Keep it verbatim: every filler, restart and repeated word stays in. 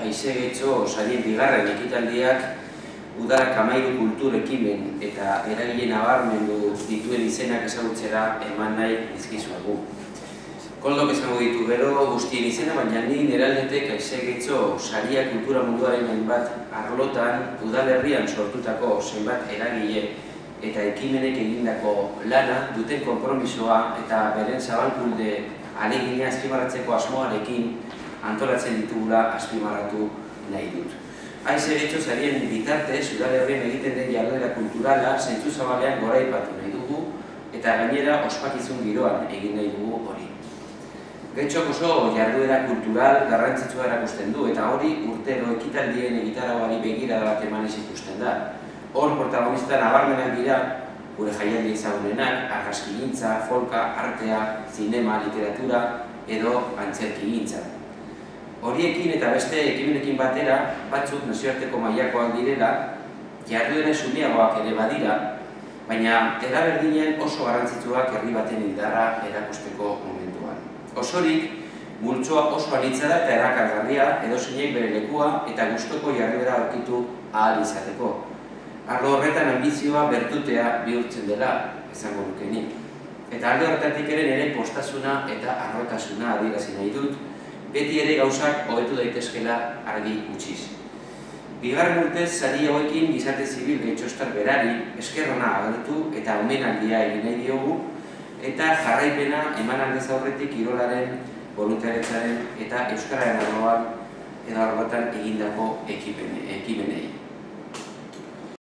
Aize Getxo sarien bigarren ekitaldiak Udarak Amairu kultur ekimen eta eragile nabarmendu dituen izenak ezagutzera eman nahi dizkizuegu. Koldok esango ditu gero guztien izena, baina ni neraldetek Aize Getxo saria kultura munduaren hainbat arlotan udalerrian sortutako zenbat eragile eta ekimenek egindako lana duten konpromisoa eta beren zabalkunde alegina azpimarratzeko asmoarekin antolatzen ditugula azpimarratu nahi dut. Aize Getxo sarien bitartez udalerrien egiten den jarduera kulturala zentzu zabalean goraipatu nahi dugu eta gainera ospakizun giroan egin nahi dugu hori. Getxok oso jarduera kultural garrantzitsua erakusten du eta hori urtero ekitaldien egitarauari begirada bat emanez ikusten da. Hor protagonista nabarmenak dira gure jaialdi ezagunenak, argazkigintza, folka, artea, zinema, literatura edo antzerkigintza. Horiekin eta beste ekimenekin batera, batzuk nazioarteko mailakoak direla, jarduera xumeagoak ere badira, baina eraberdinen oso garrantzitsuak herri baten indarra erakusteko momentuan. Osorik, multzoa oso anitza da eta erakargarria edozeinek bere lekua eta gustoko jarduera aurkitu ahal izateko. Arlo horretan ambizioa bertutea bihurtzen dela, esango nuke nik. Eta alde horretatik ere nire postasuna eta arrotasuna adierazi nahi dut, beti ere gauzak hobetu daitezkela argi utziz. Bigarren urtez sari hauekin gizarte zibil Getxostar berari esker ona agertu eta omenaldia egin nahi diogu eta jarraipena eman aldez aurretik kirolaren, voluntariatzaren eta euskararen arloan edo arlotan egindako ekimenei.